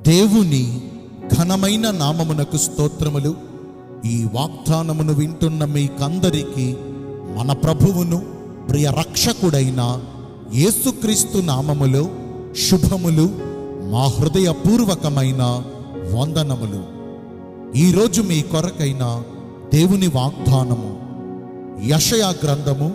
దేవుని ఘనమైన నామమునకు స్తోత్రములు. ఈ వాగ్దానమును వింటున్న మీకందరికీ మన ప్రభువును ప్రియ రక్షకుడైన యేసుక్రీస్తు నామములో శుభములు, మా హృదయపూర్వకమైన వందనములు. ఈరోజు మీ కొరకైన దేవుని వాగ్దానము యెషయా గ్రంథము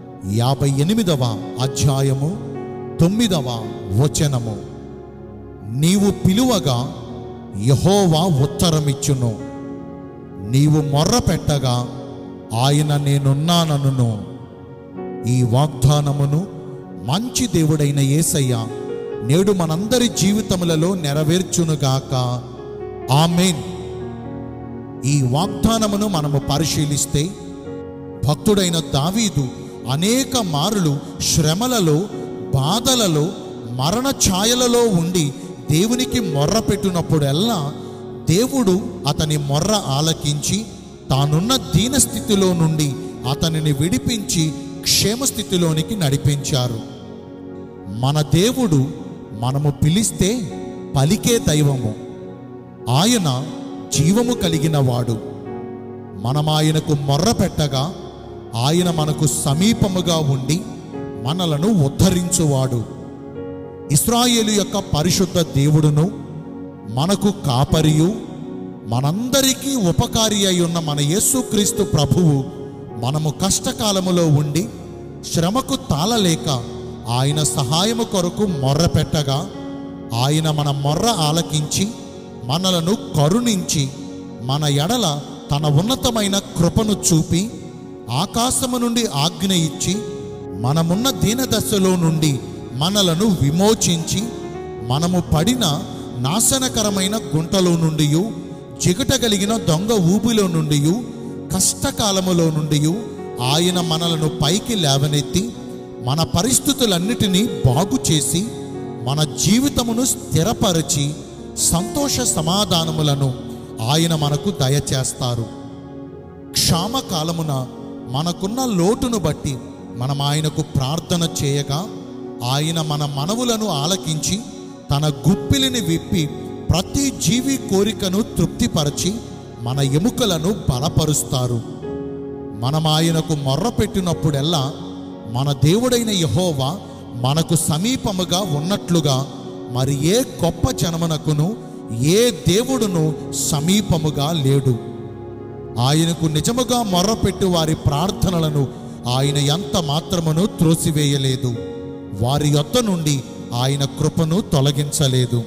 58వ అధ్యాయము 9వ వచనము. నీవు పిలువగా యెహోవా ఉత్తరమిచ్చును, నీవు మొర్ర పెట్టగా ఆయన నేనున్నాననును. ఈ వాగ్దానమును మంచి దేవుడైన యేసయ్య నేడు మనందరి జీవితములలో నెరవేర్చునుగాక. ఆమేన్. ఈ వాగ్దానమును మనము పరిశీలిస్తే భక్తుడైన దావీదు అనేక మారులు శ్రమలలో, బాధలలో, మరణ ఛాయలలో ఉండి దేవునికి మొర్ర పెట్టినప్పుడల్లా దేవుడు అతని మొర్ర ఆలకించి తానున్న దీనస్థితిలో నుండి అతనిని విడిపించి క్షేమస్థితిలోనికి నడిపించారు. మన దేవుడు మనము పిలిస్తే పలికే దైవము. ఆయన జీవము కలిగిన వాడు. మనం ఆయనకు మొర్ర పెట్టగా ఆయన మనకు సమీపముగా ఉండి మనలను ఉద్ధరించువాడు. ఇశ్రాయేలు యొక్క పరిశుద్ధ దేవుడును, మనకు కాపరియు, మనందరికీ ఉపకారి అయి ఉన్న మన యేసుక్రీస్తు ప్రభువు మనము కష్టకాలములో ఉండి శ్రమకు తాళలేక ఆయన సహాయము కొరకు మొర్ర పెట్టగా ఆయన మన మొర్ర ఆలకించి మనలను కరుణించి మన ఎడల తన ఉన్నతమైన కృపను చూపి ఆకాశము నుండి ఆజ్ఞ ఇచ్చి మనమున్న దీనదశలో నుండి మనలను విమోచించి మనము పడిన నాశనకరమైన గుంటలో నుండి, జిగటగలిగిన దొంగ ఊబిలో నుండి, కష్టకాలములో నుండి ఆయన మనలను పైకి లేవనెత్తి మన పరిస్థితులన్నిటినీ బాగు చేసి మన జీవితమును స్థిరపరిచి సంతోష సమాధానములను ఆయన మనకు దయచేస్తారు. క్షామకాలమున మనకున్న లోటును బట్టి మనం ఆయనకు ప్రార్థన చేయగా ఆయన మన మనవులను ఆలకించి తన గుప్పిలిని విప్పి ప్రతి జీవి కోరికను తృప్తిపరచి మన ఎముకలను బలపరుస్తారు. మనం ఆయనకు మొర్ర పెట్టినప్పుడెల్లా మన దేవుడైన యెహోవా మనకు సమీపముగా ఉన్నట్లుగా మరి ఏ గొప్ప జనమునకును ఏ దేవుడును సమీపముగా లేడు. ఆయనకు నిజముగా మొర్రపెట్టు వారి ప్రార్థనలను ఆయన ఎంత మాత్రమును త్రోసివేయలేదు. వారి యొద్ద నుండి ఆయన కృపను తొలగించలేదు.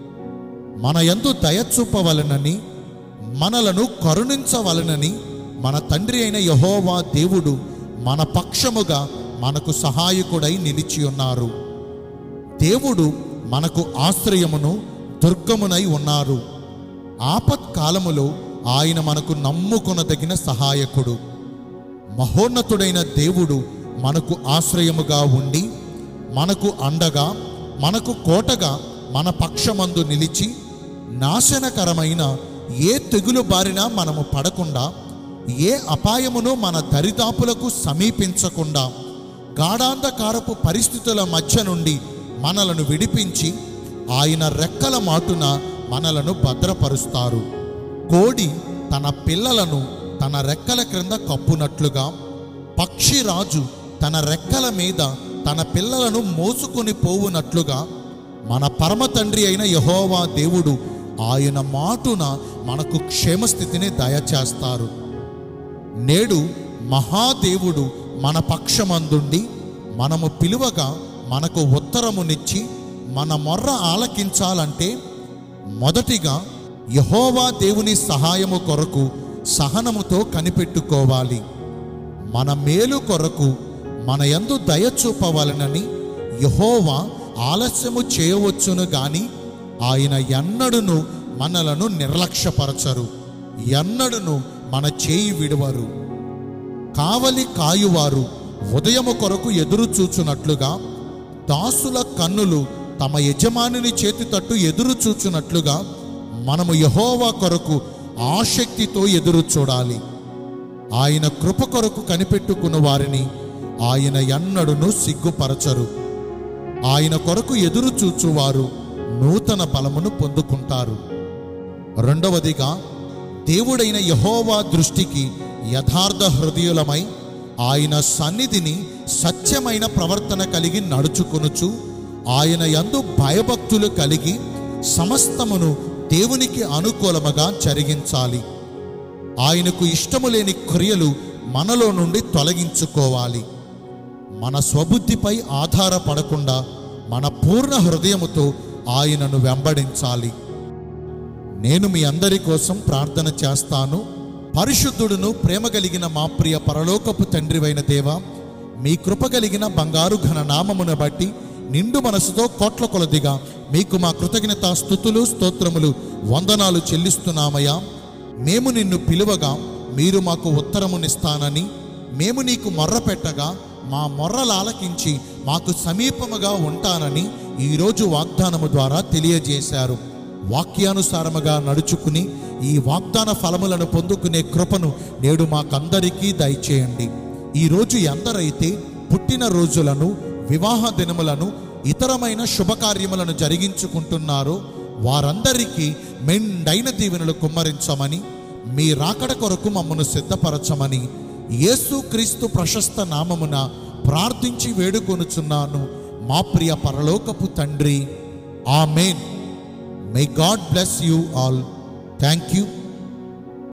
మన యందు దయ చూపవలనని, మనలను కరుణించవలనని మన తండ్రి అయిన యెహోవా దేవుడు మన పక్షముగా మనకు సహాయకుడై నిలిచి ఉన్నారు. దేవుడు మనకు ఆశ్రయమును, దుర్గమునై ఉన్నారు. ఆపత్కాలములో ఆయన మనకు నమ్ముకొనదగిన సహాయకుడు. మహోన్నతుడైన దేవుడు మనకు ఆశ్రయముగా ఉండి మనకు అండగా, మనకు కోటగా మన పక్షమందు నిలిచి నాశనకరమైన ఏ తెగులు బారినా మనము పడకుండా, ఏ అపాయమును మన దరిదాపులకు సమీపించకుండా గాఢాంధకారపు పరిస్థితుల మధ్య నుండి మనలను విడిపించి ఆయన రెక్కల మాటున మనలను భద్రపరుస్తారు. కోడి తన పిల్లలను తన రెక్కల క్రింద కప్పునట్లుగా, పక్షిరాజు తన రెక్కల మీద తన పిల్లలను మోసుకొని పోవునట్లుగా మన పరమ తండ్రి అయిన యెహోవా దేవుడు ఆయన మాటున మనకు క్షేమస్థితిని దయచేస్తారు. నేడు మహాదేవుడు మన పక్షమందుండి మనము పిలువగా మనకు ఉత్తరమునిచ్చి మన మొర్ర ఆలకించాలంటే మొదటిగా యెహోవా దేవుని సహాయము కొరకు సహనముతో కనిపెట్టుకోవాలి. మన మేలు కొరకు మన యందు దయ చూపవలనని యెహోవా ఆలస్యము చేయవచ్చును గాని ఆయన ఎన్నడును మనలను నిర్లక్ష్యపరచరు, ఎన్నడును మన చేయి విడువరు. కావలి కాయువారు ఉదయము కొరకు ఎదురు చూచునట్లుగా, దాసుల కన్నులు తమ యజమానుని చేతి తట్టు ఎదురు చూచునట్లుగా మనము యెహోవా కొరకు ఆసక్తితో ఎదురు చూడాలి. ఆయన కృప కొరకు కనిపెట్టుకున్న వారిని ఆయన ఎన్నడును సిగ్గుపరచరు. ఆయన కొరకు ఎదురు చూచువారు నూతన బలమును పొందుకుంటారు. రెండవదిగా, దేవుడైన యెహోవా దృష్టికి యథార్థ హృదయులమై ఆయన సన్నిధిని సత్యమైన ప్రవర్తన కలిగి నడుచుకొనుచు ఆయన యందు భయభక్తులు కలిగి సమస్తమును దేవునికి అనుకూలముగా జరిగించాలి. ఆయనకు ఇష్టము లేని క్రియలు మనలో నుండి తొలగించుకోవాలి. మన స్వబుద్ధిపై ఆధారపడకుండా మన పూర్ణ హృదయముతో ఆయనను వెంబడించాలి. నేను మీ అందరి కోసం ప్రార్థన చేస్తాను. పరిశుద్ధుడును ప్రేమ కలిగిన మా ప్రియ పరలోకపు తండ్రివైన దేవా, మీ కృప కలిగిన బంగారు ఘన నామమును బట్టి నిండు మనసుతో కోట్ల కొలదిగా మీకు మా కృతజ్ఞత స్తుతులు స్తోత్రములు వందనాలు చెల్లిస్తున్నామయ్యా. మేము నిన్ను పిలువగా మీరు మాకు ఉత్తరమునిస్తానని, మేము నీకు మొర్ర పెట్టగా మా మొర్రలు ఆలకించి మాకు సమీపముగా ఉంటానని ఈరోజు వాగ్దానము ద్వారా తెలియజేశారు. వాక్యానుసారముగా నడుచుకుని ఈ వాగ్దాన ఫలములను పొందుకునే కృపను నేడు మాకందరికీ దయచేయండి. ఈరోజు ఎందరైతే పుట్టిన రోజులను, వివాహ దినములను, ఇతరమైన శుభకార్యములను జరిగించుకుంటున్నారో వారందరికీ మెండైన దీవెనలు కుమ్మరించమని, మీ రాకడ కొరకు మమ్మను సిద్ధపరచమని యేసుక్రీస్తు ప్రశస్త నామమున ప్రార్థించి వేడుకొనుచున్నాను మా ప్రియ పరలోకపు తండ్రి. ఆమేన్. May God bless you all. Thank you.